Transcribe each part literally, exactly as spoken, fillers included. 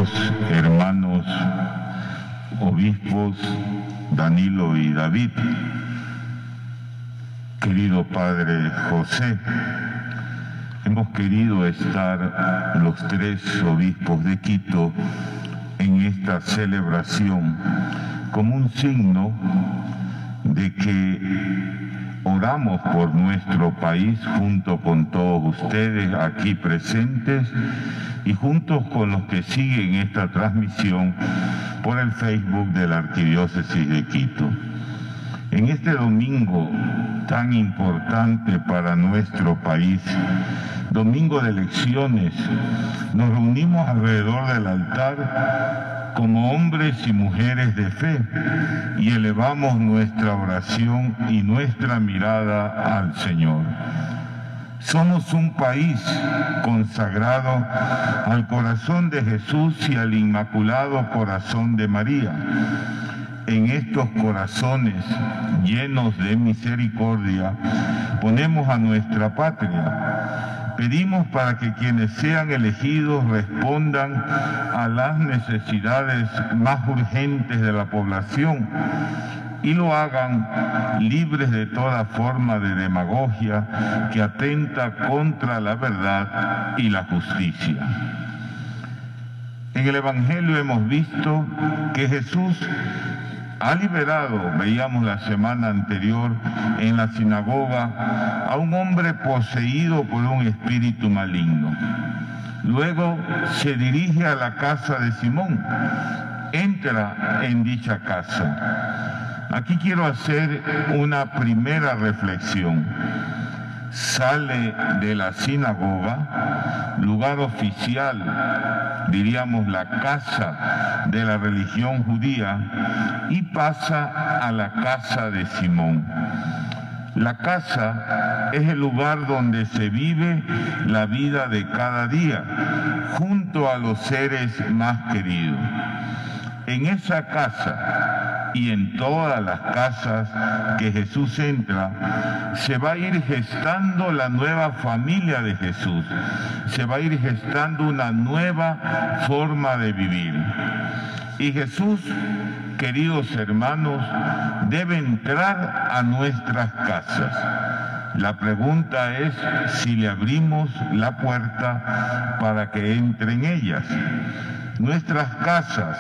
queridos hermanos obispos Danilo y David, querido Padre José, hemos querido estar los tres obispos de Quito en esta celebración como un signo de que oramos por nuestro país junto con todos ustedes aquí presentes y juntos con los que siguen esta transmisión por el Facebook de la Arquidiócesis de Quito. En este domingo tan importante para nuestro país, domingo de elecciones, nos reunimos alrededor del altar como hombres y mujeres de fe y elevamos nuestra oración y nuestra mirada al Señor. Somos un país consagrado al corazón de Jesús y al Inmaculado Corazón de María. En estos corazones llenos de misericordia ponemos a nuestra patria. Pedimos para que quienes sean elegidos respondan a las necesidades más urgentes de la población y lo hagan libres de toda forma de demagogia que atenta contra la verdad y la justicia. En el Evangelio hemos visto que Jesús ha liberado, veíamos la semana anterior en la sinagoga, a un hombre poseído por un espíritu maligno. Luego se dirige a la casa de Simón, entra en dicha casa. Aquí quiero hacer una primera reflexión. Sale de la sinagoga, lugar oficial, diríamos la casa de la religión judía, y pasa a la casa de Simón. La casa es el lugar donde se vive la vida de cada día, junto a los seres más queridos. En esa casa y en todas las casas que Jesús entra, se va a ir gestando la nueva familia de Jesús, se va a ir gestando una nueva forma de vivir. Y Jesús, queridos hermanos, debe entrar a nuestras casas. La pregunta es si le abrimos la puerta para que entre en ellas. Nuestras casas,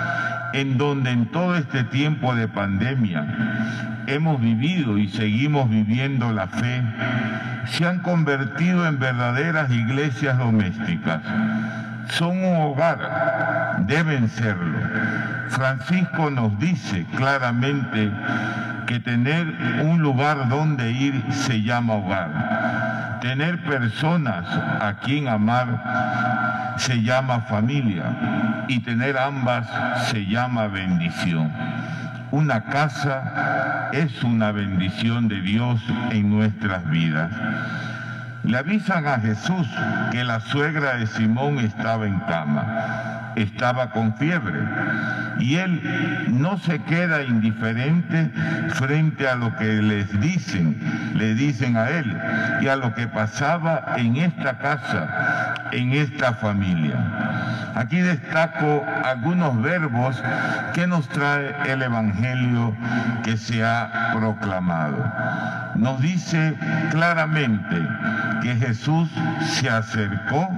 en donde en todo este tiempo de pandemia hemos vivido y seguimos viviendo la fe, se han convertido en verdaderas iglesias domésticas. Son un hogar, deben serlo. Francisco nos dice claramente que tener un lugar donde ir se llama hogar. Tener personas a quien amar se llama familia y tener ambas se llama bendición. Una casa es una bendición de Dios en nuestras vidas. Le avisan a Jesús que la suegra de Simón estaba en cama, estaba con fiebre, y él no se queda indiferente frente a lo que les dicen, le dicen a él, y a lo que pasaba en esta casa, en esta familia. Aquí destaco algunos verbos que nos trae el Evangelio que se ha proclamado. Nos dice claramente que Jesús se acercó,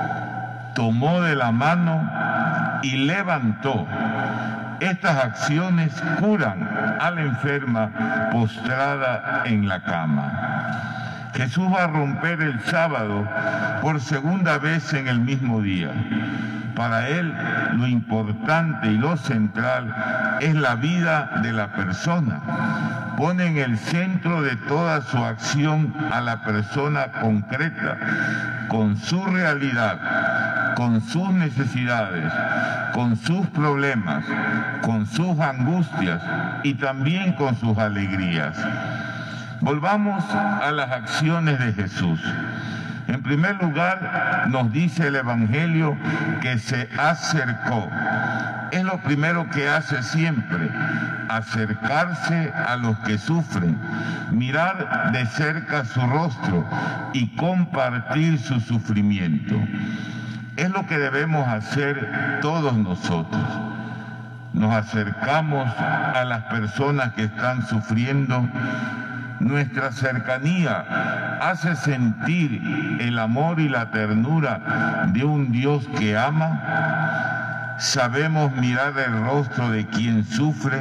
tomó de la mano y levantó. Estas acciones curan a la enferma postrada en la cama. Jesús va a romper el sábado por segunda vez en el mismo día. Para él lo importante y lo central es la vida de la persona. Pone en el centro de toda su acción a la persona concreta, con su realidad, con sus necesidades, con sus problemas, con sus angustias y también con sus alegrías. Volvamos a las acciones de Jesús. En primer lugar, nos dice el Evangelio que se acercó. Es lo primero que hace siempre, acercarse a los que sufren, mirar de cerca su rostro y compartir su sufrimiento. Es lo que debemos hacer todos nosotros. Nos acercamos a las personas que están sufriendo. Nuestra cercanía hace sentir el amor y la ternura de un Dios que ama. Sabemos mirar el rostro de quien sufre.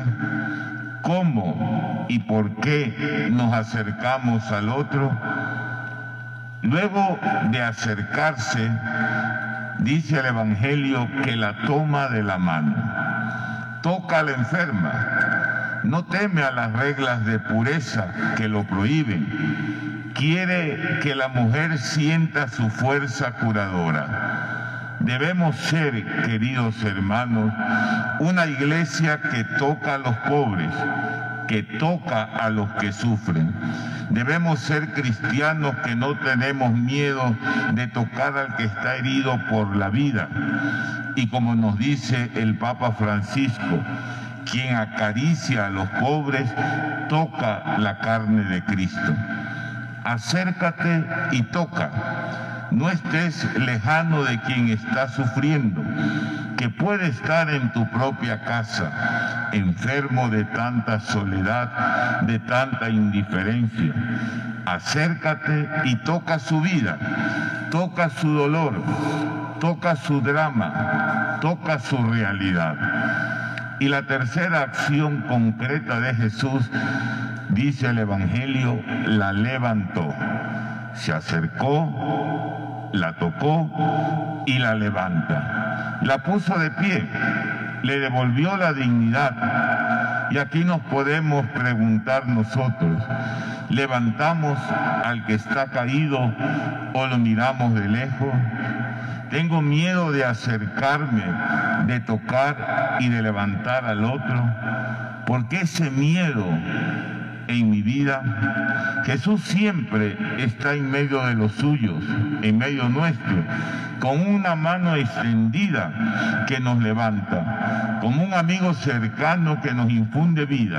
¿Cómo y por qué nos acercamos al otro? Luego de acercarse, dice el Evangelio que la toma de la mano, toca a la enferma, no teme a las reglas de pureza que lo prohíben, quiere que la mujer sienta su fuerza curadora. Debemos ser, queridos hermanos, una iglesia que toca a los pobres, que toca a los que sufren. Debemos ser cristianos que no tenemos miedo de tocar al que está herido por la vida. Y como nos dice el Papa Francisco, quien acaricia a los pobres toca la carne de Cristo. Acércate y toca. No estés lejano de quien está sufriendo, que puede estar en tu propia casa, enfermo de tanta soledad, de tanta indiferencia. Acércate y toca su vida, toca su dolor, toca su drama, toca su realidad. Y la tercera acción concreta de Jesús, dice el Evangelio, la levantó. Se acercó, la tocó y la levanta. La puso de pie, le devolvió la dignidad. Y aquí nos podemos preguntar nosotros, ¿levantamos al que está caído o lo miramos de lejos? Tengo miedo de acercarme, de tocar y de levantar al otro. ¿Por qué ese miedo en mi vida? Jesús siempre está en medio de los suyos, en medio nuestro, con una mano extendida que nos levanta, como un amigo cercano que nos infunde vida.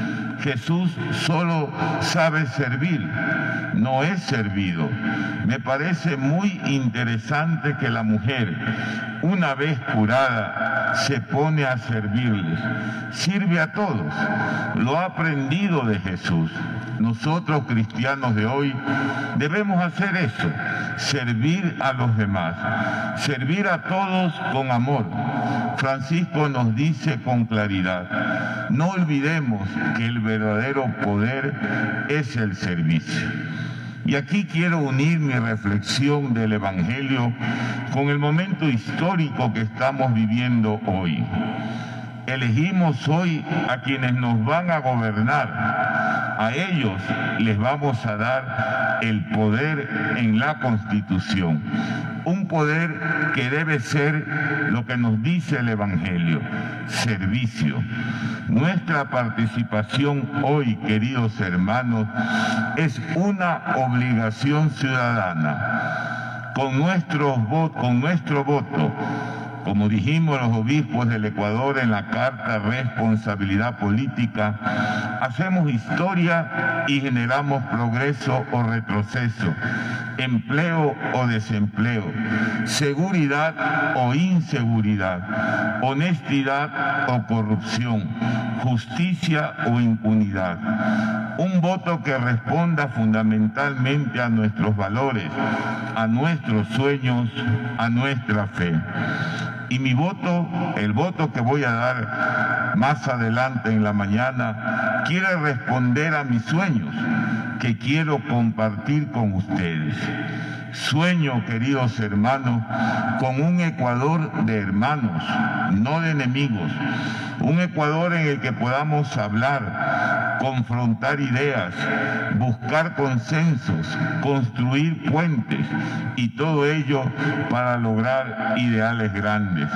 Jesús solo sabe servir, no es servido. Me parece muy interesante que la mujer, una vez curada, se pone a servirles. Sirve a todos. Lo ha aprendido de Jesús. Nosotros, cristianos de hoy, debemos hacer eso, servir a los demás, servir a todos con amor. Francisco nos dice con claridad, no olvidemos que el verdadero poder es el servicio. Y aquí quiero unir mi reflexión del Evangelio con el momento histórico que estamos viviendo hoy. Elegimos hoy a quienes nos van a gobernar. A ellos les vamos a dar el poder en la Constitución. Un poder que debe ser lo que nos dice el Evangelio, servicio. Nuestra participación hoy, queridos hermanos, es una obligación ciudadana. Con, nuestros votos, con nuestro voto, como dijimos los obispos del Ecuador en la Carta Responsabilidad Política, hacemos historia y generamos progreso o retroceso, empleo o desempleo, seguridad o inseguridad, honestidad o corrupción, justicia o impunidad. Un voto que responda fundamentalmente a nuestros valores, a nuestros sueños, a nuestra fe. Y mi voto, el voto que voy a dar más adelante en la mañana, quiere responder a mis sueños que quiero compartir con ustedes. Sueño, queridos hermanos, con un Ecuador de hermanos, no de enemigos. Un Ecuador en el que podamos hablar, confrontar ideas, buscar consensos, construir puentes y todo ello para lograr ideales grandes.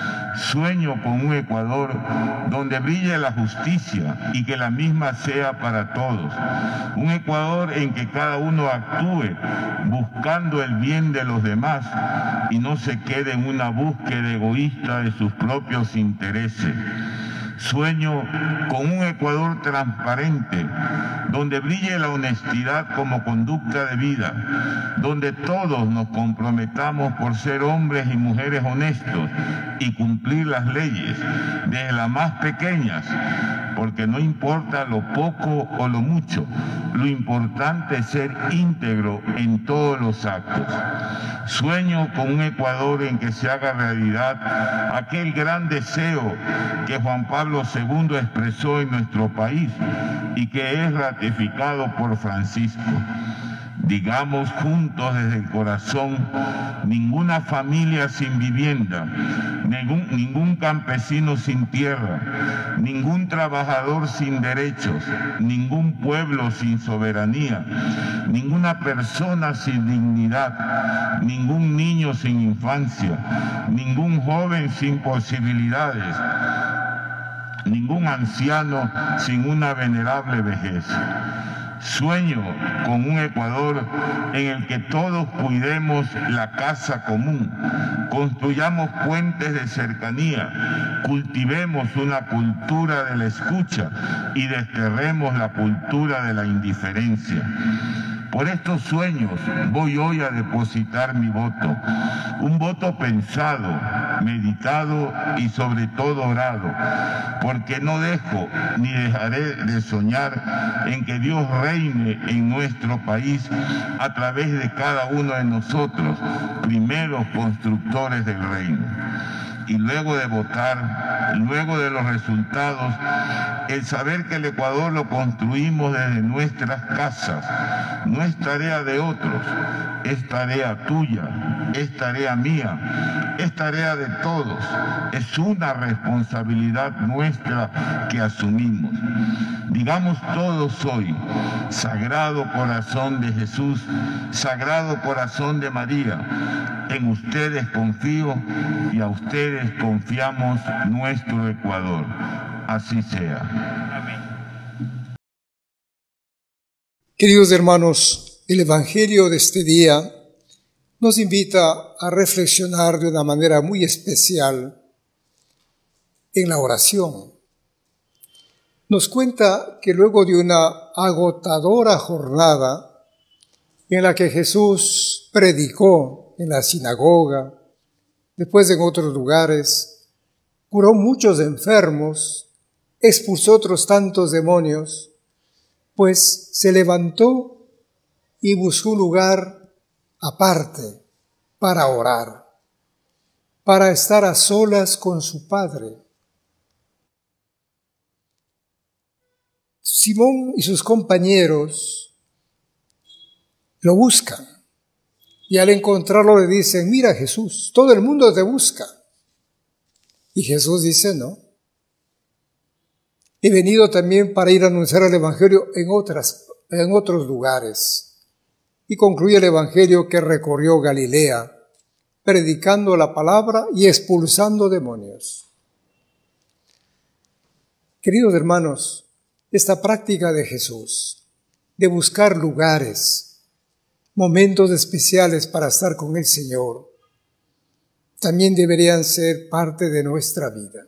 Sueño con un Ecuador donde brille la justicia y que la misma sea para todos. Un Ecuador en que cada uno actúe buscando el bien de los demás y no se quede en una búsqueda egoísta de sus propios intereses. Sueño con un Ecuador transparente, donde brille la honestidad como conducta de vida, donde todos nos comprometamos por ser hombres y mujeres honestos y cumplir las leyes, desde las más pequeñas, porque no importa lo poco o lo mucho, lo importante es ser íntegro en todos los actos. Sueño con un Ecuador en que se haga realidad aquel gran deseo que Juan Pablo segundo expresó en nuestro país y que es ratificado por Francisco. Digamos juntos desde el corazón: ninguna familia sin vivienda, ningún, ningún campesino sin tierra, ningún trabajador sin derechos, ningún pueblo sin soberanía, ninguna persona sin dignidad, ningún niño sin infancia, ningún joven sin posibilidades, ningún anciano sin una venerable vejez. Sueño con un Ecuador en el que todos cuidemos la casa común, construyamos puentes de cercanía, cultivemos una cultura de la escucha y desterremos la cultura de la indiferencia. Por estos sueños voy hoy a depositar mi voto, un voto pensado, meditado y sobre todo orado, porque no dejo ni dejaré de soñar en que Dios reine en nuestro país a través de cada uno de nosotros, primeros constructores del reino. Y luego de votar, luego de los resultados, el saber que el Ecuador lo construimos desde nuestras casas, no es tarea de otros, es tarea tuya, es tarea mía, es tarea de todos, es una responsabilidad nuestra que asumimos. Digamos todos hoy: Sagrado Corazón de Jesús, Sagrado Corazón de María, en ustedes confío y a ustedes confiamos nuestro Ecuador. Así sea. Amén. Queridos hermanos, el Evangelio de este día nos invita a reflexionar de una manera muy especial en la oración. Nos cuenta que luego de una agotadora jornada en la que Jesús predicó en la sinagoga, después en otros lugares, curó muchos enfermos, expulsó otros tantos demonios, pues se levantó y buscó un lugar aparte para orar, para estar a solas con su Padre. Simón y sus compañeros lo buscan y al encontrarlo le dicen: mira Jesús, todo el mundo te busca. Y Jesús dice: no, he venido también para ir a anunciar el Evangelio en, otras, en otros lugares. Y concluye el Evangelio que recorrió Galilea, predicando la palabra y expulsando demonios. Queridos hermanos, esta práctica de Jesús, de buscar lugares, momentos especiales para estar con el Señor, también deberían ser parte de nuestra vida.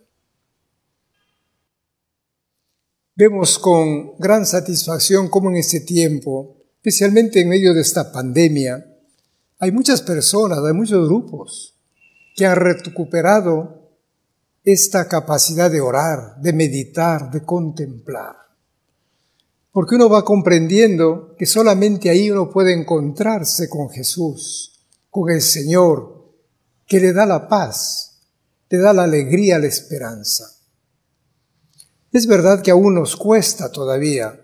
Vemos con gran satisfacción cómo en este tiempo, especialmente en medio de esta pandemia, hay muchas personas, hay muchos grupos que han recuperado esta capacidad de orar, de meditar, de contemplar. Porque uno va comprendiendo que solamente ahí uno puede encontrarse con Jesús, con el Señor, que le da la paz, le da la alegría, la esperanza. Es verdad que aún nos cuesta todavía,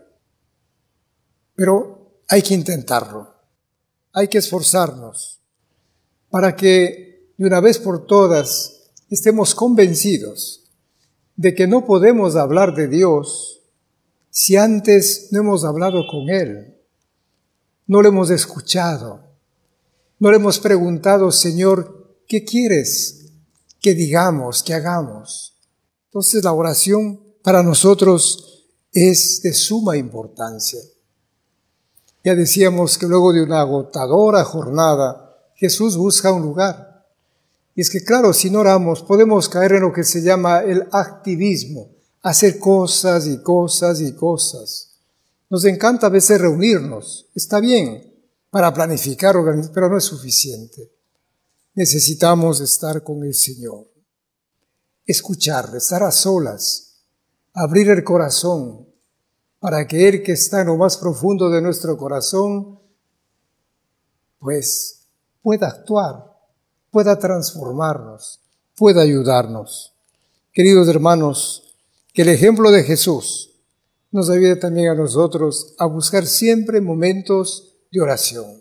pero hay que intentarlo, hay que esforzarnos para que de una vez por todas estemos convencidos de que no podemos hablar de Dios si antes no hemos hablado con Él, no le hemos escuchado, no le hemos preguntado: Señor, ¿qué quieres que digamos, que hagamos? Entonces la oración para nosotros es de suma importancia. Ya decíamos que luego de una agotadora jornada, Jesús busca un lugar. Y es que claro, si no oramos, podemos caer en lo que se llama el activismo, hacer cosas y cosas y cosas. Nos encanta a veces reunirnos, está bien, para planificar, organizar, pero no es suficiente. Necesitamos estar con el Señor, escuchar, estar a solas, abrir el corazón, para que Él que está en lo más profundo de nuestro corazón, pues pueda actuar, pueda transformarnos, pueda ayudarnos. Queridos hermanos, que el ejemplo de Jesús nos ayude también a nosotros a buscar siempre momentos de oración.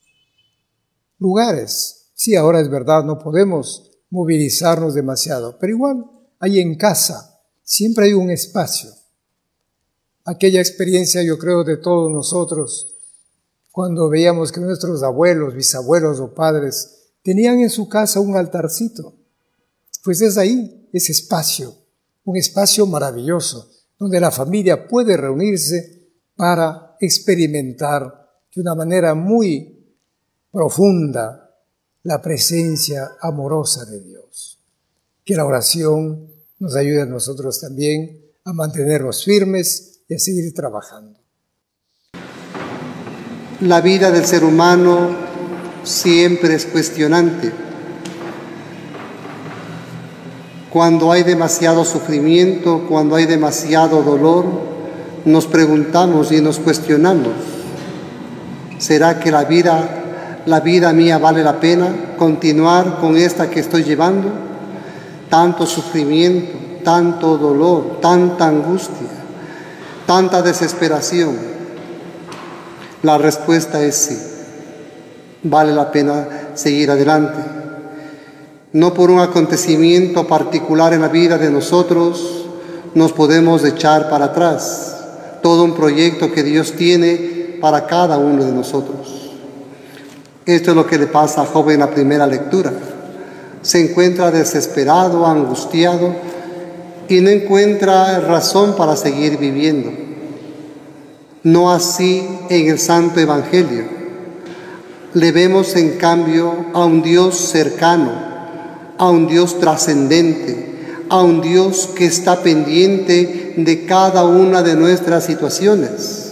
Lugares, sí, ahora es verdad, no podemos movilizarnos demasiado, pero igual, ahí en casa, siempre hay un espacio. Aquella experiencia, yo creo, de todos nosotros, cuando veíamos que nuestros abuelos, bisabuelos o padres tenían en su casa un altarcito, pues es ahí, ese espacio, un espacio maravilloso, donde la familia puede reunirse para experimentar de una manera muy profunda la presencia amorosa de Dios. Que la oración nos ayude a nosotros también a mantenernos firmes y a seguir trabajando. La vida del ser humano siempre es cuestionante. Cuando hay demasiado sufrimiento, cuando hay demasiado dolor, nos preguntamos y nos cuestionamos: ¿será que la vida, la vida mía vale la pena continuar con esta que estoy llevando? Tanto sufrimiento, tanto dolor, tanta angustia, tanta desesperación. La respuesta es sí, vale la pena seguir adelante. No por un acontecimiento particular en la vida de nosotros nos podemos echar para atrás. Todo un proyecto que Dios tiene para cada uno de nosotros. Esto es lo que le pasa a Job en la primera lectura. Se encuentra desesperado, angustiado y no encuentra razón para seguir viviendo. No así en el Santo Evangelio. Le vemos en cambio a un Dios cercano, a un Dios trascendente, a un Dios que está pendiente de cada una de nuestras situaciones.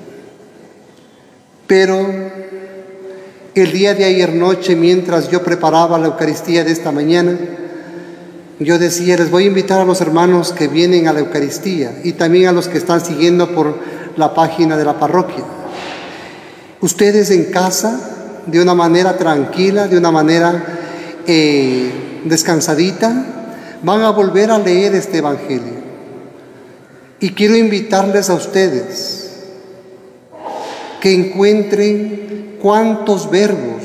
Pero el día de ayer noche, mientras yo preparaba la Eucaristía de esta mañana, yo decía, les voy a invitar a los hermanos que vienen a la Eucaristía y también a los que están siguiendo por la página de la parroquia. Ustedes en casa, de una manera tranquila, de una manera eh, descansadita, van a volver a leer este Evangelio. Y quiero invitarles a ustedes que encuentren cuántos verbos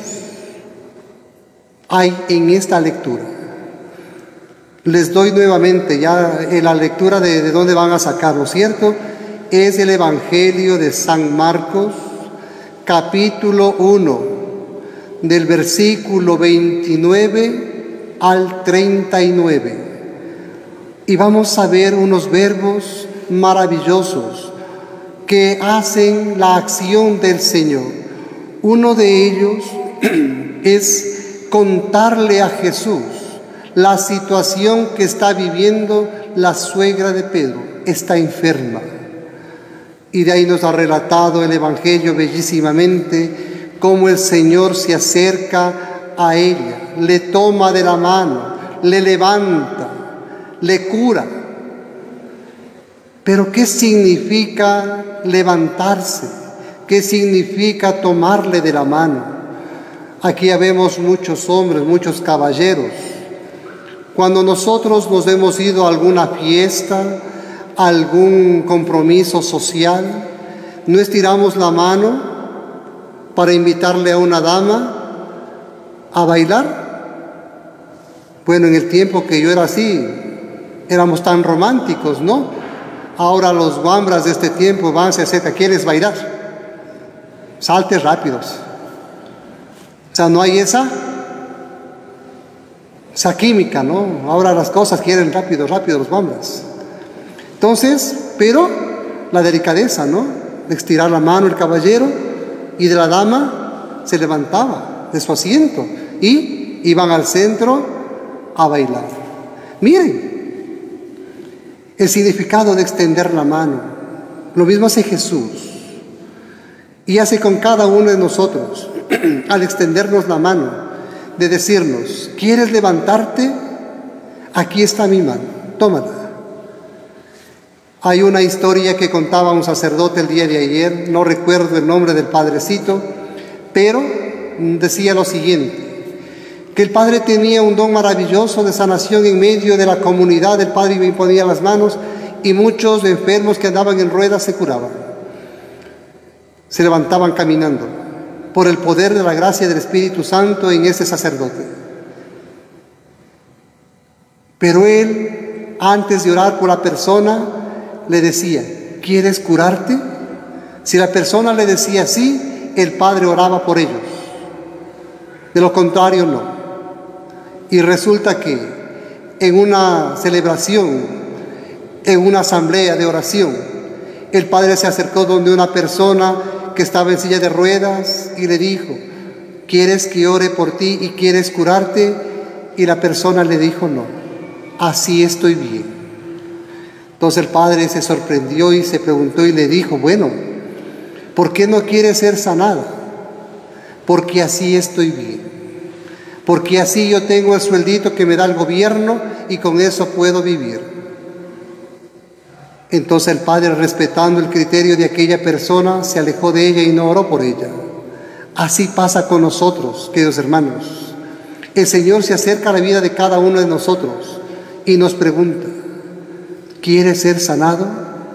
hay en esta lectura. Les doy nuevamente ya en la lectura de, de dónde van a sacarlo, ¿cierto? Es el Evangelio de San Marcos, capítulo uno, del versículo veintinueve al treinta y nueve. Y vamos a ver unos verbos maravillosos que hacen la acción del Señor. Uno de ellos es contarle a Jesús la situación que está viviendo la suegra de Pedro. Está enferma. Y de ahí nos ha relatado el Evangelio bellísimamente cómo el Señor se acerca a ella, le toma de la mano, le levanta, le cura. Pero ¿qué significa levantarse? ¿Qué significa tomarle de la mano? Aquí ya vemos muchos hombres, muchos caballeros. Cuando nosotros nos hemos ido a alguna fiesta, a algún compromiso social, no estiramos la mano para invitarle a una dama a bailar. Bueno, en el tiempo que yo era así, éramos tan románticos, ¿no? Ahora los guambras de este tiempo van, se acercan, ¿quieres bailar? Salte rápidos. O sea, no hay esa, esa química, ¿no? Ahora las cosas quieren rápido, rápido los guambras. Entonces, pero la delicadeza, ¿no? De estirar la mano el caballero y de la dama se levantaba de su asiento y iban al centro a bailar. Miren, el significado de extender la mano. Lo mismo hace Jesús y hace con cada uno de nosotros al extendernos la mano, de decirnos: ¿quieres levantarte? Aquí está mi mano, tómala. Hay una historia que contaba un sacerdote el día de ayer, no recuerdo el nombre del padrecito, pero decía lo siguiente: que el padre tenía un don maravilloso de sanación en medio de la comunidad. El padre me imponía las manos y muchos enfermos que andaban en ruedas se curaban, se levantaban caminando por el poder de la gracia del Espíritu Santo en ese sacerdote. Pero él, antes de orar por la persona, le decía: ¿quieres curarte? Si la persona le decía sí, el padre oraba por ellos. De lo contrario, no. Y resulta que en una celebración, en una asamblea de oración, el padre se acercó donde una persona que estaba en silla de ruedas y le dijo: ¿quieres que ore por ti y quieres curarte? Y la persona le dijo: no, así estoy bien. Entonces el padre se sorprendió y se preguntó y le dijo: bueno, ¿por qué no quieres ser sanada? Porque así estoy bien, porque así yo tengo el sueldito que me da el gobierno y con eso puedo vivir. Entonces el padre, respetando el criterio de aquella persona, se alejó de ella y no oró por ella. Así pasa con nosotros, queridos hermanos. El Señor se acerca a la vida de cada uno de nosotros y nos pregunta: ¿quiere ser sanado?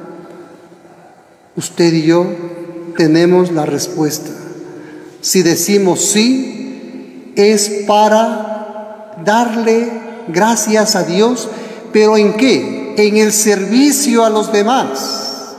Usted y yo tenemos la respuesta. Si decimos sí, es para darle gracias a Dios. ¿Pero en qué? En el servicio a los demás,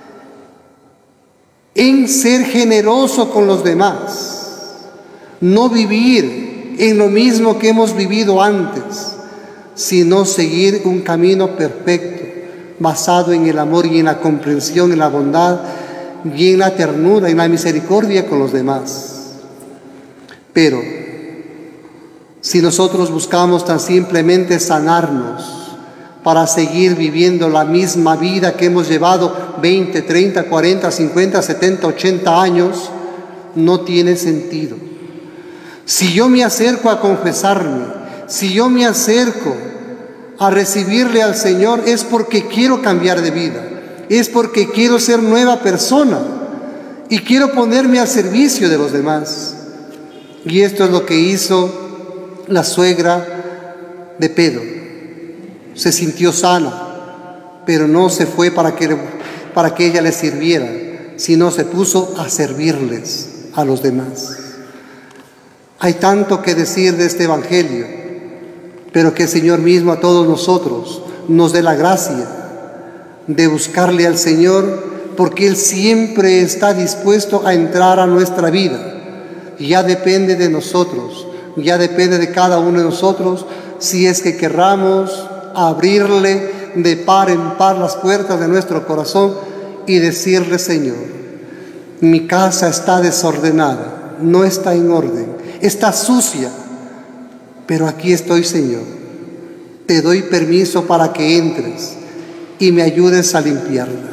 en ser generoso con los demás, no vivir en lo mismo que hemos vivido antes, sino seguir un camino perfecto, basado en el amor y en la comprensión, en la bondad y en la ternura, en la misericordia con los demás. Pero si nosotros buscamos tan simplemente sanarnos para seguir viviendo la misma vida que hemos llevado veinte, treinta, cuarenta, cincuenta, setenta, ochenta años, no tiene sentido. Si yo me acerco a confesarme, si yo me acerco a recibirle al Señor, es porque quiero cambiar de vida, es porque quiero ser nueva persona y quiero ponerme al servicio de los demás. Y esto es lo que hizo la suegra de Pedro. Se sintió sana, pero no se fue para que, para que ella le sirviera, sino se puso a servirles a los demás. Hay tanto que decir de este Evangelio, pero que el Señor mismo a todos nosotros nos dé la gracia de buscarle al Señor, porque Él siempre está dispuesto a entrar a nuestra vida. Ya depende de nosotros, ya depende de cada uno de nosotros, si es que querramos abrirle de par en par las puertas de nuestro corazón y decirle: Señor, mi casa está desordenada, no está en orden, está sucia, pero aquí estoy, Señor. Te doy permiso para que entres y me ayudes a limpiarla.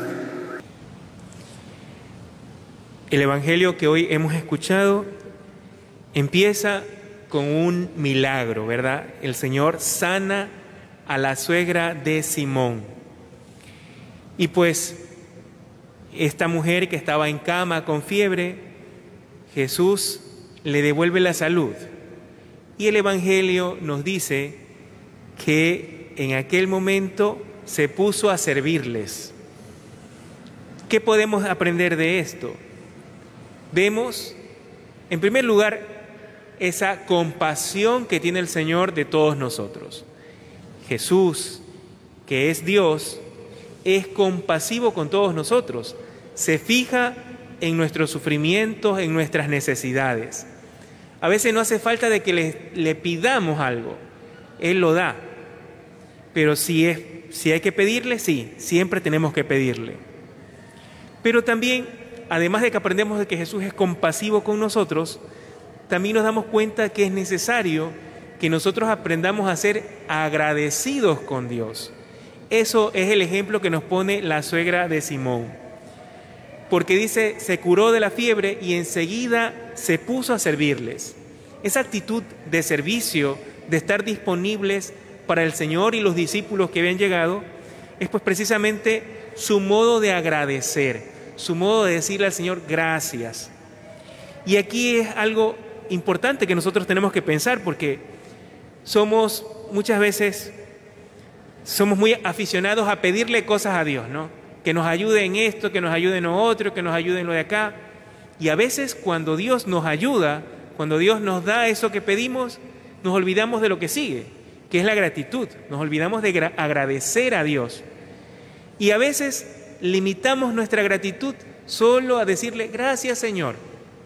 El Evangelio que hoy hemos escuchado empieza con un milagro, ¿verdad? El Señor sana a la suegra de Simón. Y pues esta mujer que estaba en cama con fiebre, Jesús le devuelve la salud. Y el Evangelio nos dice que en aquel momento se puso a servirles. ¿Qué podemos aprender de esto? Vemos, en primer lugar, esa compasión que tiene el Señor de todos nosotros. Jesús, que es Dios, es compasivo con todos nosotros. Se fija en nuestros sufrimientos, en nuestras necesidades. A veces no hace falta de que le, le pidamos algo. Él lo da. Pero si, es, si hay que pedirle, sí, siempre tenemos que pedirle. Pero también, además de que aprendemos de que Jesús es compasivo con nosotros, también nos damos cuenta que es necesario que nosotros aprendamos a ser agradecidos con Dios Eso es el ejemplo que nos pone la suegra de Simón. Porque dice, se curó de la fiebre y enseguida se puso a servirles. Esa actitud de servicio, de estar disponibles para el Señor y los discípulos que habían llegado, es pues precisamente su modo de agradecer, su modo de decirle al Señor gracias. Y aquí es algo importante que nosotros tenemos que pensar, porque somos muchas veces, somos muy aficionados a pedirle cosas a Dios, ¿no? Que nos ayude en esto, que nos ayude en lo otro, que nos ayude en lo de acá. Y a veces cuando Dios nos ayuda, cuando Dios nos da eso que pedimos, nos olvidamos de lo que sigue, que es la gratitud. Nos olvidamos de agradecer a Dios. Y a veces limitamos nuestra gratitud solo a decirle gracias, Señor.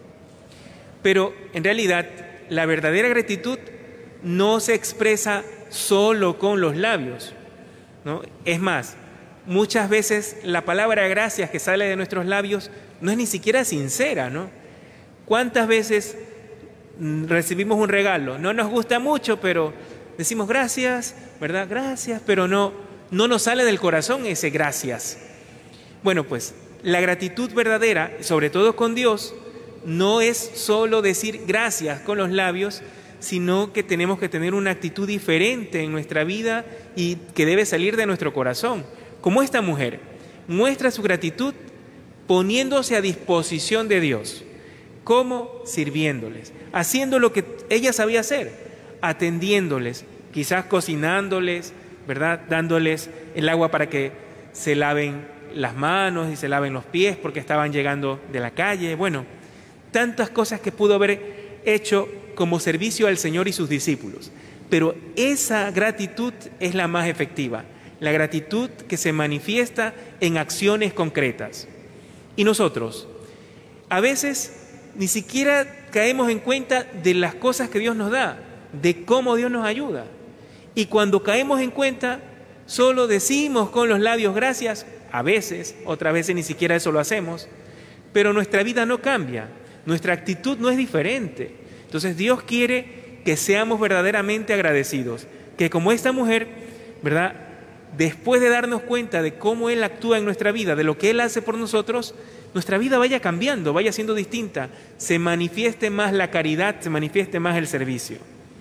Pero en realidad la verdadera gratitud no se expresa solo con los labios, ¿no? Es más, muchas veces la palabra gracias que sale de nuestros labios no es ni siquiera sincera, ¿no? ¿Cuántas veces recibimos un regalo? No nos gusta mucho, pero decimos gracias, ¿verdad? Gracias, pero no, no nos sale del corazón ese gracias. Bueno, pues la gratitud verdadera, sobre todo con Dios, no es solo decir gracias con los labios, sino que tenemos que tener una actitud diferente en nuestra vida y que debe salir de nuestro corazón. Como esta mujer muestra su gratitud poniéndose a disposición de Dios. ¿Cómo? Sirviéndoles, haciendo lo que ella sabía hacer, atendiéndoles, quizás cocinándoles, ¿verdad? Dándoles el agua para que se laven las manos y se laven los pies porque estaban llegando de la calle. Bueno, tantas cosas que pudo haber hecho como servicio al Señor y sus discípulos. Pero esa gratitud es la más efectiva, la gratitud que se manifiesta en acciones concretas. Y nosotros, a veces ni siquiera caemos en cuenta de las cosas que Dios nos da, de cómo Dios nos ayuda. Y cuando caemos en cuenta, solo decimos con los labios gracias, a veces, otras veces ni siquiera eso lo hacemos, pero nuestra vida no cambia, nuestra actitud no es diferente. Entonces Dios quiere que seamos verdaderamente agradecidos, que como esta mujer, ¿verdad?, después de darnos cuenta de cómo Él actúa en nuestra vida, de lo que Él hace por nosotros, nuestra vida vaya cambiando, vaya siendo distinta, se manifieste más la caridad, se manifieste más el servicio.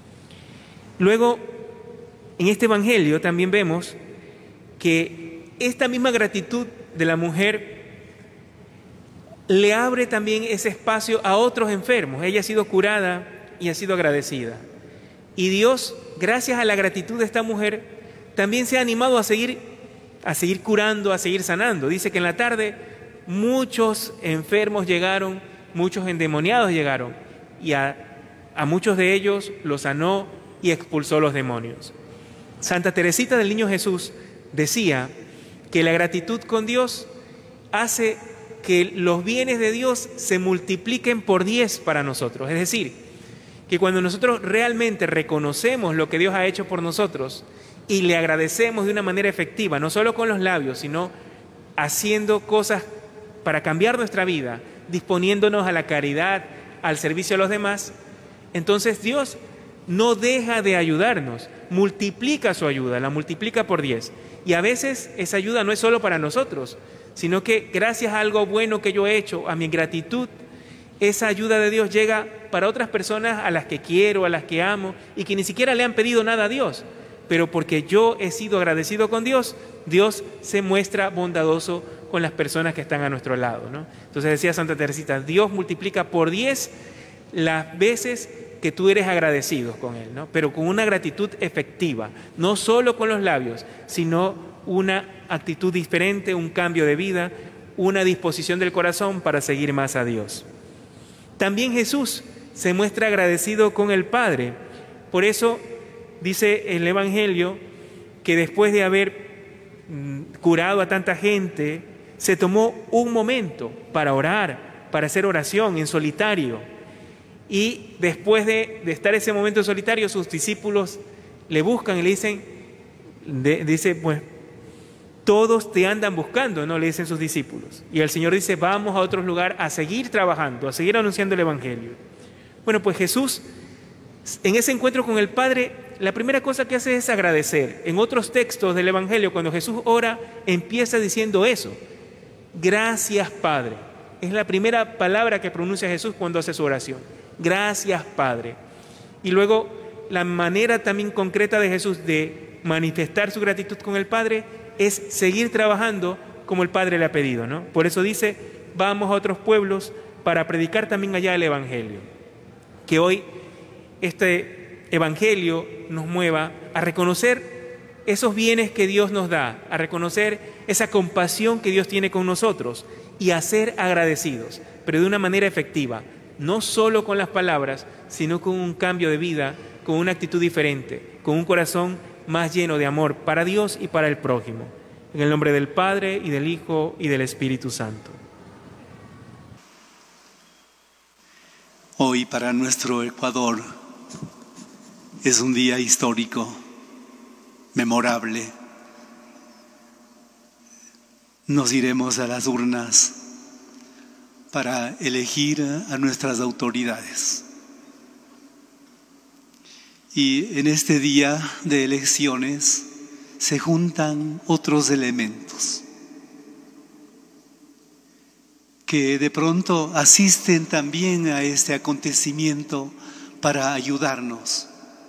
Luego, en este Evangelio también vemos que esta misma gratitud de la mujer le abre también ese espacio a otros enfermos. Ella ha sido curada y ha sido agradecida. Y Dios, gracias a la gratitud de esta mujer, también se ha animado a seguir, a seguir curando, a seguir sanando. Dice que en la tarde muchos enfermos llegaron, muchos endemoniados llegaron, y a, a muchos de ellos los sanó y expulsó los demonios. Santa Teresita del Niño Jesús decía que la gratitud con Dios hace que los bienes de Dios se multipliquen por diez para nosotros. Es decir, que cuando nosotros realmente reconocemos lo que Dios ha hecho por nosotros y le agradecemos de una manera efectiva, no solo con los labios, sino haciendo cosas para cambiar nuestra vida, disponiéndonos a la caridad, al servicio a los demás, entonces Dios no deja de ayudarnos, multiplica su ayuda, la multiplica por diez. Y a veces esa ayuda no es solo para nosotros, sino que gracias a algo bueno que yo he hecho, a mi gratitud, esa ayuda de Dios llega para otras personas a las que quiero, a las que amo, y que ni siquiera le han pedido nada a Dios. Pero porque yo he sido agradecido con Dios, Dios se muestra bondadoso con las personas que están a nuestro lado, ¿no? Entonces decía Santa Teresita, Dios multiplica por diez las veces que tú eres agradecido con Él, ¿no? Pero con una gratitud efectiva, no solo con los labios, sino una actitud diferente, un cambio de vida, una disposición del corazón para seguir más a Dios. También Jesús se muestra agradecido con el Padre. Por eso dice el Evangelio que después de haber curado a tanta gente, se tomó un momento para orar, para hacer oración en solitario. Y después de, de estar ese momento en solitario, sus discípulos le buscan y le dicen, de, dice, pues, todos te andan buscando, ¿no? Le dicen sus discípulos. Y el Señor dice, vamos a otro lugar a seguir trabajando, a seguir anunciando el Evangelio. Bueno, pues Jesús En ese encuentro con el Padre, la primera cosa que hace es agradecer. En otros textos del Evangelio, cuando Jesús ora, empieza diciendo eso. Gracias, Padre. Es la primera palabra que pronuncia Jesús cuando hace su oración. Gracias, Padre. Y luego, la manera también concreta de Jesús de manifestar su gratitud con el Padre es seguir trabajando como el Padre le ha pedido, ¿no? Por eso dice, vamos a otros pueblos para predicar también allá el Evangelio. Que hoy este Evangelio nos mueva a reconocer esos bienes que Dios nos da, a reconocer esa compasión que Dios tiene con nosotros y a ser agradecidos, pero de una manera efectiva, no solo con las palabras, sino con un cambio de vida, con una actitud diferente, con un corazón más lleno de amor para Dios y para el prójimo. En el nombre del Padre, y del Hijo, y del Espíritu Santo. Hoy para nuestro Ecuador es un día histórico, memorable. Nos iremos a las urnas para elegir a nuestras autoridades. Y en este día de elecciones se juntan otros elementos que de pronto asisten también a este acontecimiento para ayudarnos.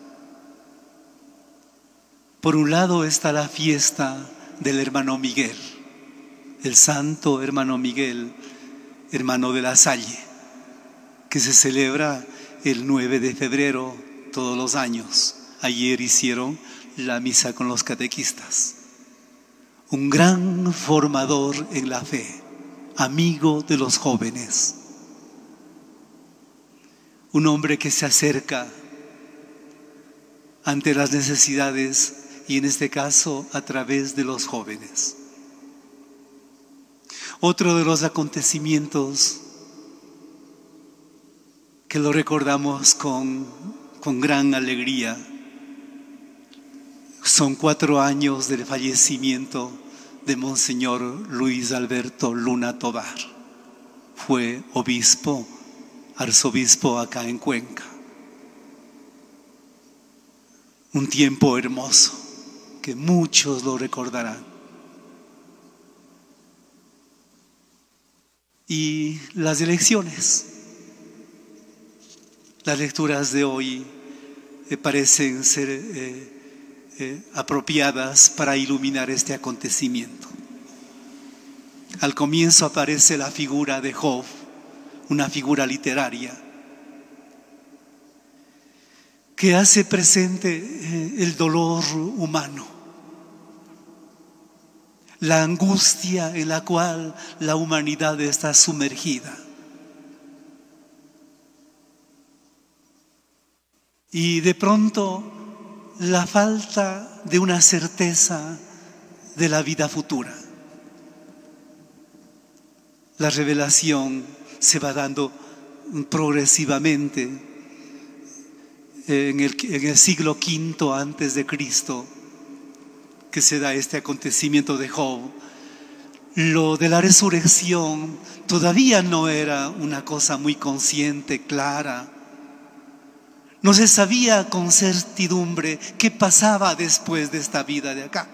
Por un lado está la fiesta del hermano Miguel, el santo hermano Miguel, hermano de la Salle, que se celebra el nueve de febrero todos los años. Ayer hicieron la misa con los catequistas. Un gran formador en la fe, amigo de los jóvenes. Un hombre que se acerca ante las necesidades y en este caso a través de los jóvenes. Otro de los acontecimientos que lo recordamos con, con gran alegría son cuatro años del fallecimiento de Monseñor Luis Alberto Luna Tobar. Fue obispo, arzobispo acá en Cuenca. Un tiempo hermoso que muchos lo recordarán. Y las elecciones, las lecturas de hoy eh, parecen ser eh, eh, apropiadas para iluminar este acontecimiento. Al comienzo aparece la figura de Job, una figura literaria, que hace presente eh, el dolor humano, la angustia en la cual la humanidad está sumergida. Y de pronto la falta de una certeza de la vida futura. La revelación se va dando progresivamente. En el, en el siglo quinto antes de Cristo, que se da este acontecimiento de Job, lo de la resurrección todavía no era una cosa muy consciente, clara. No se sabía con certidumbre qué pasaba después de esta vida de acá.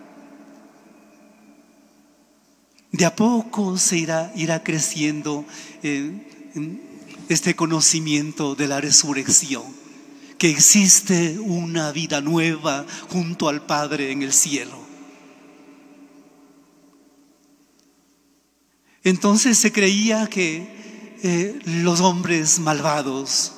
De a poco se irá, irá creciendo eh, este conocimiento de la resurrección, que existe una vida nueva junto al Padre en el cielo. Entonces se creía que eh, los hombres malvados,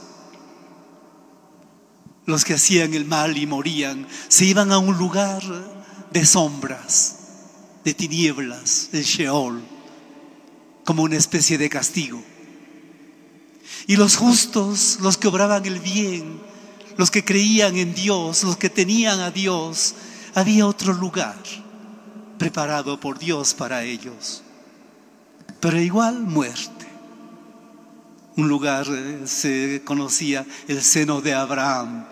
los que hacían el mal y morían, se iban a un lugar de sombras, de tinieblas, el Sheol, como una especie de castigo. Y los justos, los que obraban el bien, los que creían en Dios, los que tenían a Dios, había otro lugar preparado por Dios para ellos, pero igual muerte. Un lugar eh, se conocía el seno de Abraham.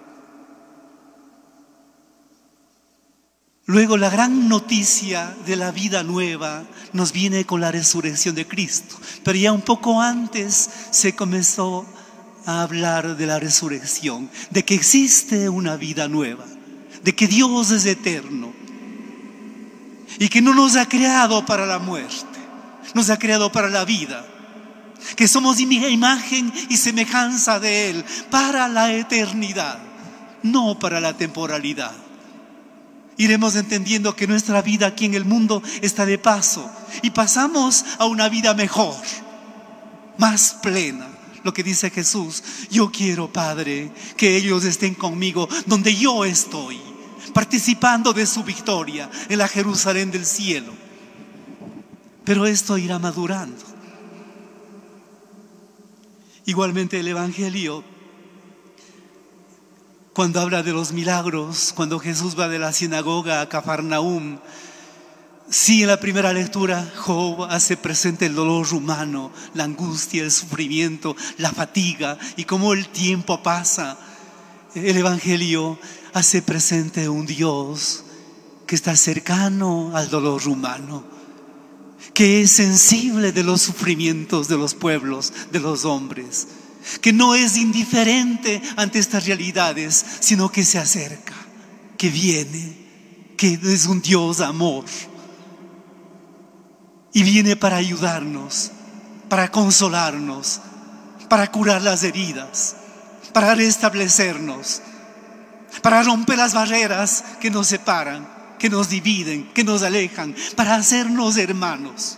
Luego la gran noticia de la vida nueva nos viene con la resurrección de Cristo, pero ya un poco antes se comenzó a hablar de la resurrección, de que existe una vida nueva, de que Dios es eterno y que no nos ha creado para la muerte, nos ha creado para la vida, que somos imagen y semejanza de Él para la eternidad, no para la temporalidad. Iremos entendiendo que nuestra vida aquí en el mundo está de paso y pasamos a una vida mejor, más plena. Lo que dice Jesús: yo quiero, Padre, que ellos estén conmigo donde yo estoy, participando de su victoria en la Jerusalén del cielo. Pero esto irá madurando. Igualmente el Evangelio, cuando habla de los milagros, cuando Jesús va de la sinagoga a Cafarnaúm, sí, en la primera lectura Job hace presente el dolor humano, la angustia, el sufrimiento, la fatiga, y cómo el tiempo pasa. El Evangelio hace presente un Dios que está cercano al dolor humano, que es sensible de los sufrimientos de los pueblos, de los hombres, que no es indiferente ante estas realidades, sino que se acerca, que viene, que es un Dios amor. Y viene para ayudarnos, para consolarnos, para curar las heridas, para restablecernos, para romper las barreras que nos separan, que nos dividen, que nos alejan, para hacernos hermanos.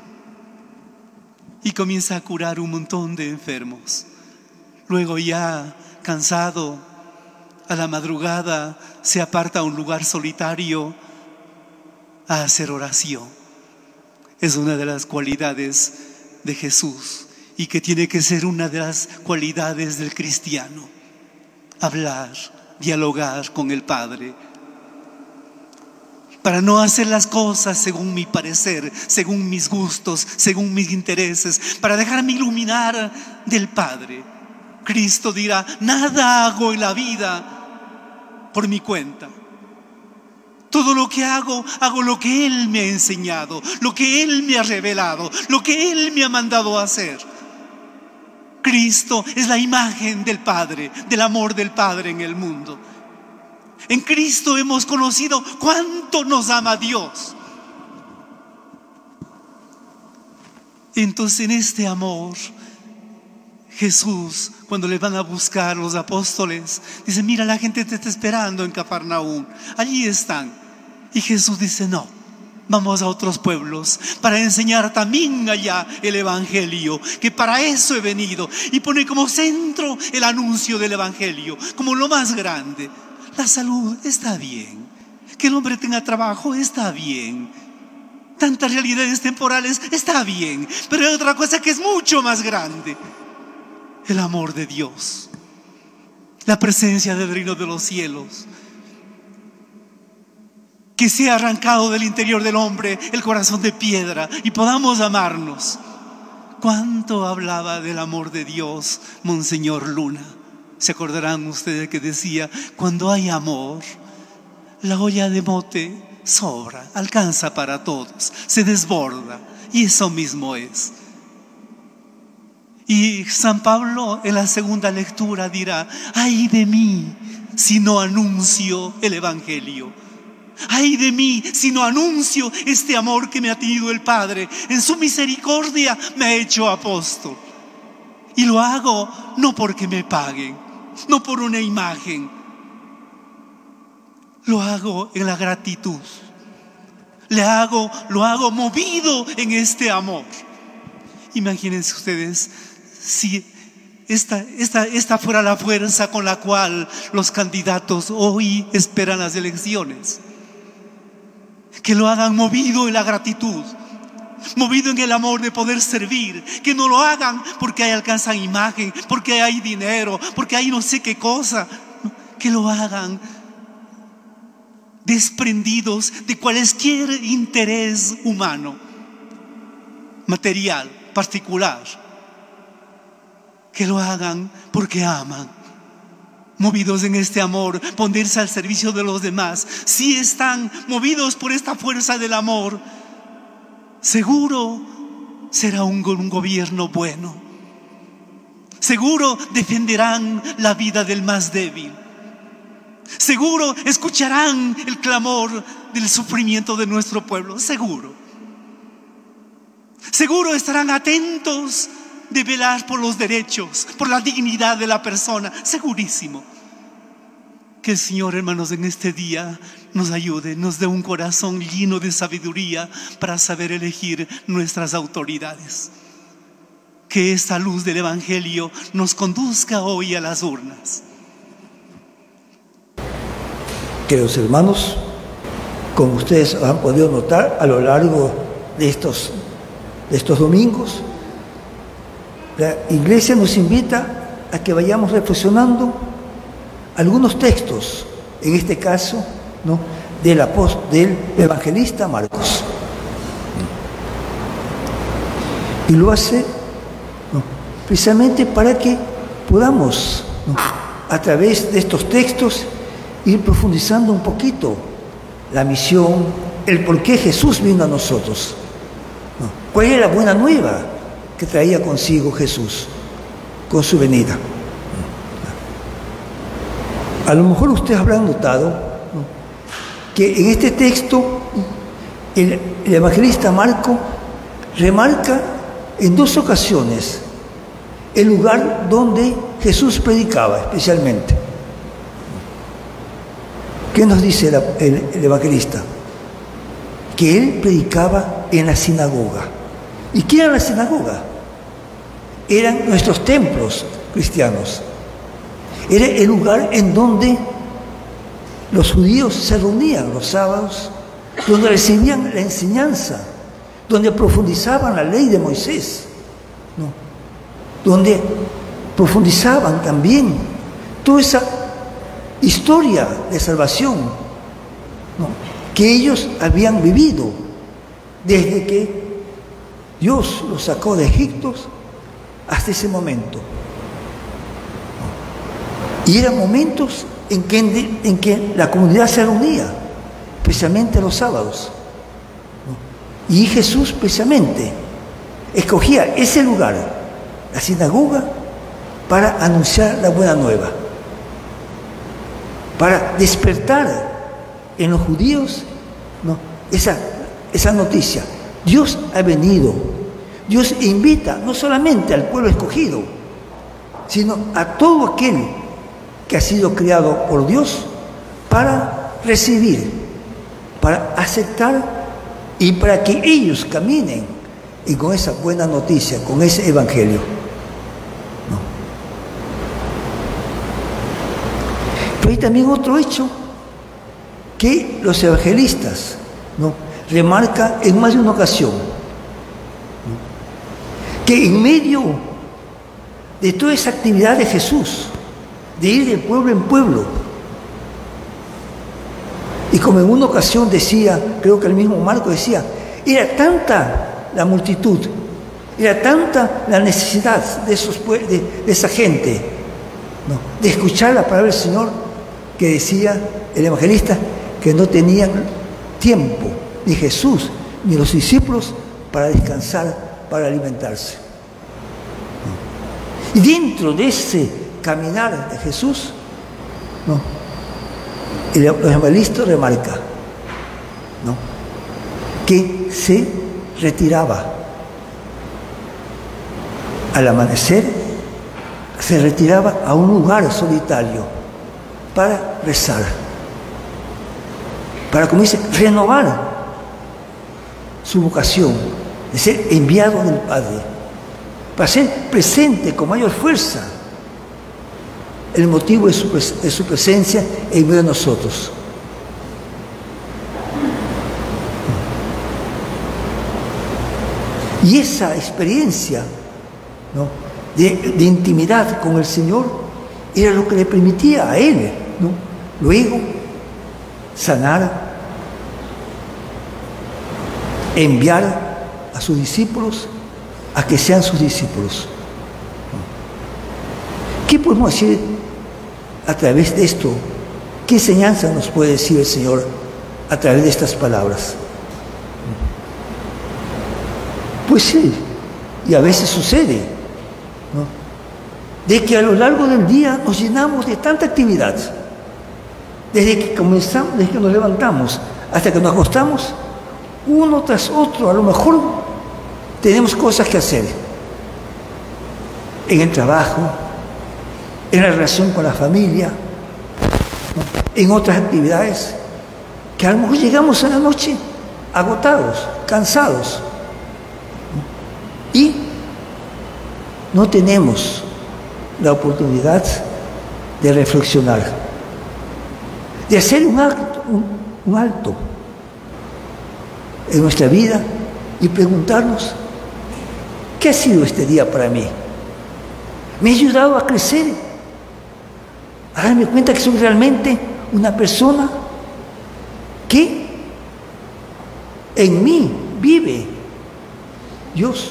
Y comienza a curar un montón de enfermos. Luego, ya cansado, a la madrugada se aparta a un lugar solitario a hacer oración. Es una de las cualidades de Jesús y que tiene que ser una de las cualidades del cristiano: hablar, dialogar con el Padre, para no hacer las cosas según mi parecer, según mis gustos, según mis intereses, para dejarme iluminar del Padre. Cristo dirá: nada hago en la vida por mi cuenta. Todo lo que hago, hago lo que Él me ha enseñado, lo que Él me ha revelado, lo que Él me ha mandado a hacer. Cristo es la imagen del Padre, del amor del Padre en el mundo. En Cristo hemos conocido cuánto nos ama Dios. Entonces, en este amor, Jesús, cuando le van a buscar los apóstoles, dice: mira, la gente te está esperando en Cafarnaúm, allí están. Y Jesús dice: no, vamos a otros pueblos para enseñar también allá el Evangelio, que para eso he venido. Y pone como centro el anuncio del Evangelio, como lo más grande. La salud está bien, que el hombre tenga trabajo está bien, tantas realidades temporales está bien, pero hay otra cosa que es mucho más grande: el amor de Dios, la presencia del reino de los cielos, que sea arrancado del interior del hombre el corazón de piedra y podamos amarnos. ¿Cuánto hablaba del amor de Dios Monseñor Luna? ¿Se acordarán ustedes que decía: cuando hay amor, la olla de mote sobra, alcanza para todos, se desborda? Y eso mismo es. Y San Pablo en la segunda lectura dirá: ay de mí si no anuncio el Evangelio. Ay de mí si no anuncio este amor que me ha tenido el Padre. En su misericordia me ha hecho apóstol. Y lo hago no porque me paguen, no por una imagen. Lo hago en la gratitud. Le hago, lo hago movido en este amor. Imagínense ustedes si esta, esta, esta fuera la fuerza con la cual los candidatos hoy esperan las elecciones. Que lo hagan movido en la gratitud, movido en el amor de poder servir. Que no lo hagan porque ahí alcanzan imagen, porque hay dinero, porque hay no sé qué cosa. Que lo hagan desprendidos de cualquier interés humano, material, particular. Que lo hagan porque aman, movidos en este amor, ponerse al servicio de los demás. Si están movidos por esta fuerza del amor, seguro será un, un gobierno bueno, Seguro defenderán la vida del más débil. Seguro escucharán el clamor del sufrimiento de nuestro pueblo. Seguro. Seguro estarán atentos de velar por los derechos, por la dignidad de la persona. Segurísimo. Que el Señor, hermanos, en este día nos ayude, nos dé un corazón lleno de sabiduría para saber elegir nuestras autoridades. Que esta luz del Evangelio nos conduzca hoy a las urnas. Queridos hermanos, como ustedes han podido notar a lo largo de estos, de estos domingos, la Iglesia nos invita a que vayamos reflexionando algunos textos, en este caso, ¿no?, del, apóstol, del evangelista Marcos. Y lo hace, ¿no?, precisamente para que podamos, ¿no?, a través de estos textos ir profundizando un poquito la misión, el por qué Jesús vino a nosotros, ¿no? ¿Cuál es la buena nueva que traía consigo Jesús con su venida? A lo mejor ustedes habrán notado, ¿no?, que en este texto el, el evangelista Marco remarca en dos ocasiones el lugar donde Jesús predicaba especialmente. ¿Qué nos dice el, el, el evangelista? Que él predicaba en la sinagoga. ¿Y qué era la sinagoga? Eran nuestros templos cristianos. Era el lugar en donde los judíos se reunían los sábados, donde recibían la enseñanza, donde profundizaban la ley de Moisés, ¿no?, donde profundizaban también toda esa historia de salvación, ¿no?, que ellos habían vivido desde que Dios los sacó de Egipto hasta ese momento. Y eran momentos en que, en que la comunidad se reunía, especialmente los sábados, ¿no? Y Jesús precisamente escogía ese lugar, la sinagoga, para anunciar la buena nueva, para despertar en los judíos, ¿no?, esa, esa noticia. Dios ha venido. Dios invita no solamente al pueblo escogido, sino a todo aquel que ha sido creado por Dios para recibir, para aceptar y para que ellos caminen y con esa buena noticia, con ese evangelio, ¿no? Pero hay también otro hecho que los evangelistas, ¿no?, remarcan en más de una ocasión, ¿no?, que en medio de toda esa actividad de Jesús, de ir de pueblo en pueblo, y como en una ocasión decía, creo que el mismo Marco decía, era tanta la multitud, era tanta la necesidad de, esos, de, de esa gente, ¿no?, de escuchar la palabra del Señor, que decía el evangelista que no tenían tiempo, ni Jesús ni los discípulos, para descansar, para alimentarse, ¿no? Y dentro de ese caminar de Jesús, ¿no?, el evangelista remarca, ¿no?, que se retiraba al amanecer, se retiraba a un lugar solitario para rezar, para, como dice, renovar su vocación de ser enviado del Padre, para ser presente con mayor fuerza el motivo de su, de su presencia en medio de nosotros. Y esa experiencia, ¿no?, de, de intimidad con el Señor era lo que le permitía a Él, ¿no?, luego sanar, enviar a sus discípulos a que sean sus discípulos. ¿Qué podemos decir a través de esto? ¿Qué enseñanza nos puede decir el Señor a través de estas palabras? Pues sí, y a veces sucede, ¿no?, de que a lo largo del día nos llenamos de tanta actividad. Desde que comenzamos, desde que nos levantamos hasta que nos acostamos, uno tras otro, a lo mejor tenemos cosas que hacer. En el trabajo, en la relación con la familia, en otras actividades, que a lo mejor llegamos a la noche agotados, cansados, y no tenemos la oportunidad de reflexionar, de hacer un alto, un, un alto en nuestra vida y preguntarnos, ¿qué ha sido este día para mí? ¿Me ha ayudado a crecer? A darme cuenta que soy realmente una persona que en mí vive Dios.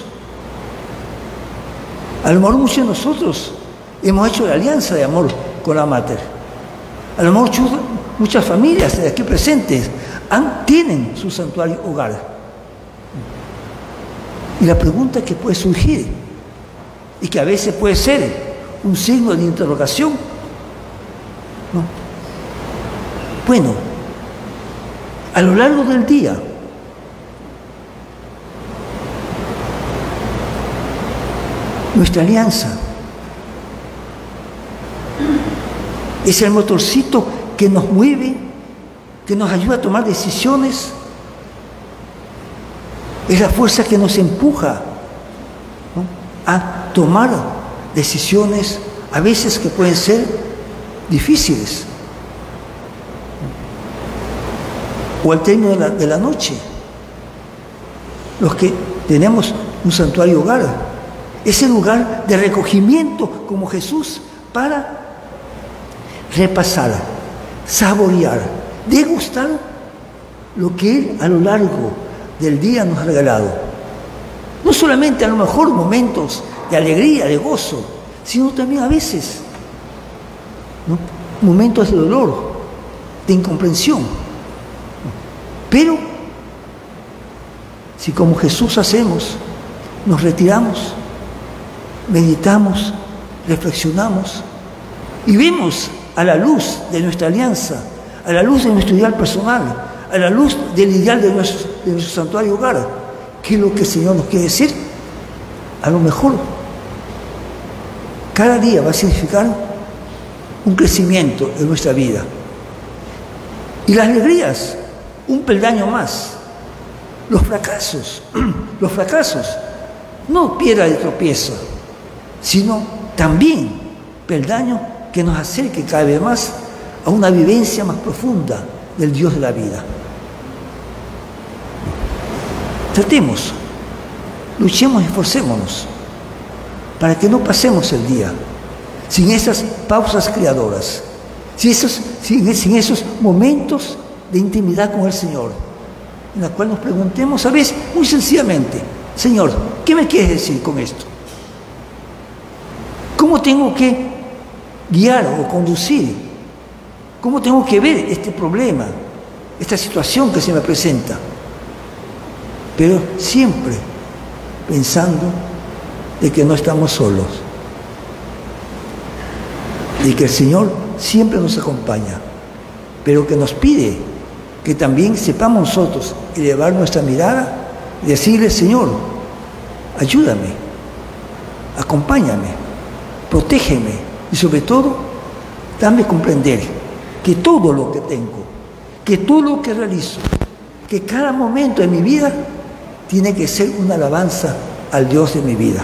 A lo mejor muchos de nosotros hemos hecho la alianza de amor con la Mater. A lo mejor muchas familias de aquí presentes han, tienen su santuario hogar. Y la pregunta que puede surgir, y que a veces puede ser un signo de interrogación, ¿no? Bueno, a lo largo del día, nuestra alianza es el motorcito que nos mueve, que nos ayuda a tomar decisiones, es la fuerza que nos empuja, ¿no?, a tomar decisiones a veces que pueden ser difíciles. O al término de la, de la noche, los que tenemos un santuario hogar, ese lugar de recogimiento como Jesús para repasar, saborear, degustar lo que Él a lo largo del día nos ha regalado. No solamente a lo mejor momentos de alegría, de gozo, sino también a veces, ¿no?, momentos de dolor, de incomprensión. Pero si como Jesús hacemos, nos retiramos, meditamos, reflexionamos y vemos a la luz de nuestra alianza, a la luz de nuestro ideal personal, a la luz del ideal de nuestro, de nuestro santuario hogar, ¿qué es lo que el Señor nos quiere decir? A lo mejor cada día va a significar un crecimiento en nuestra vida. Y las alegrías, un peldaño más. Los fracasos, los fracasos, no piedra de tropiezo, sino también peldaño que nos acerque cada vez más a una vivencia más profunda del Dios de la vida. Tratemos, luchemos y esforcémonos para que no pasemos el día sin esas pausas creadoras, sin esos, sin, sin esos momentos de intimidad con el Señor, en la cual nos preguntemos a veces muy sencillamente, Señor, ¿qué me quieres decir con esto? ¿Cómo tengo que guiar o conducir? ¿Cómo tengo que ver este problema, esta situación que se me presenta? Pero siempre pensando de que no estamos solos, de que el Señor siempre nos acompaña, pero que nos pide que también sepamos nosotros elevar nuestra mirada y decirle, Señor, ayúdame, acompáñame, protégeme y sobre todo, dame comprender que todo lo que tengo, que todo lo que realizo, que cada momento de mi vida tiene que ser una alabanza al Dios de mi vida.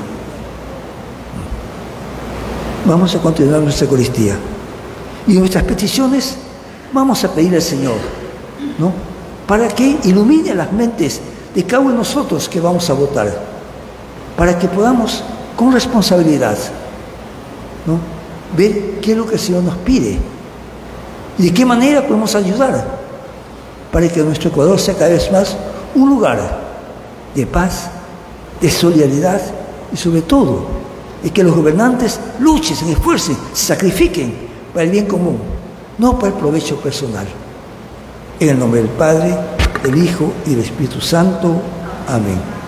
Vamos a continuar nuestra Eucaristía y nuestras peticiones vamos a pedirle al Señor, ¿no?, para que ilumine las mentes de cada uno de nosotros que vamos a votar, para que podamos con responsabilidad, ¿no?, ver qué es lo que el Señor nos pide y de qué manera podemos ayudar para que nuestro Ecuador sea cada vez más un lugar de paz, de solidaridad y sobre todo de que los gobernantes luchen, se esfuercen, se sacrifiquen para el bien común, no para el provecho personal. En el nombre del Padre, del Hijo y del Espíritu Santo. Amén.